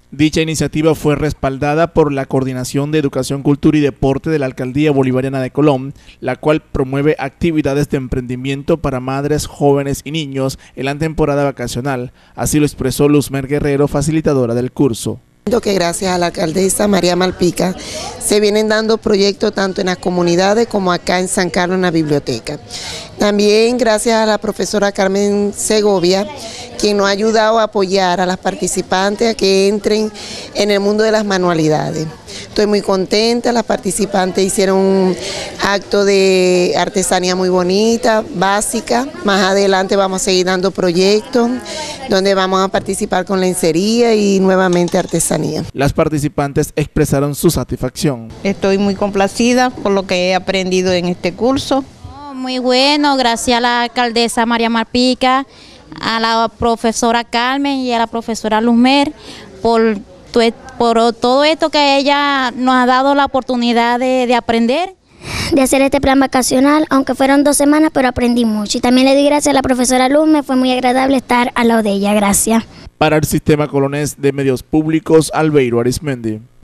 Dicha iniciativa fue respaldada por la Coordinación de Educación, Cultura y Deporte de la Alcaldía Bolivariana de Colón, la cual promueve actividades de emprendimiento para madres, jóvenes y niños en la temporada vacacional. Así lo expresó Luzmer Guerrero, facilitadora del curso. Que gracias a la alcaldesa María Malpica se vienen dando proyectos tanto en las comunidades como acá en San Carlos en la biblioteca. También gracias a la profesora Carmen Segovia, quien nos ha ayudado a apoyar a las participantes a que entren en el mundo de las manualidades. Estoy muy contenta, las participantes hicieron un acto de artesanía muy bonita, básica. Más adelante vamos a seguir dando proyectos donde vamos a participar con lencería y nuevamente artesanía. Las participantes expresaron su satisfacción. Estoy muy complacida por lo que he aprendido en este curso. Muy bueno, gracias a la alcaldesa María Malpica, a la profesora Carmen y a la profesora Luzmer por todo esto que ella nos ha dado la oportunidad de aprender. De hacer este plan vacacional, aunque fueron 2 semanas, pero aprendí mucho. Y también le di gracias a la profesora Luzmer, fue muy agradable estar al lado de ella, gracias. Para el Sistema Colonés de Medios Públicos, Albeiro Arismendi.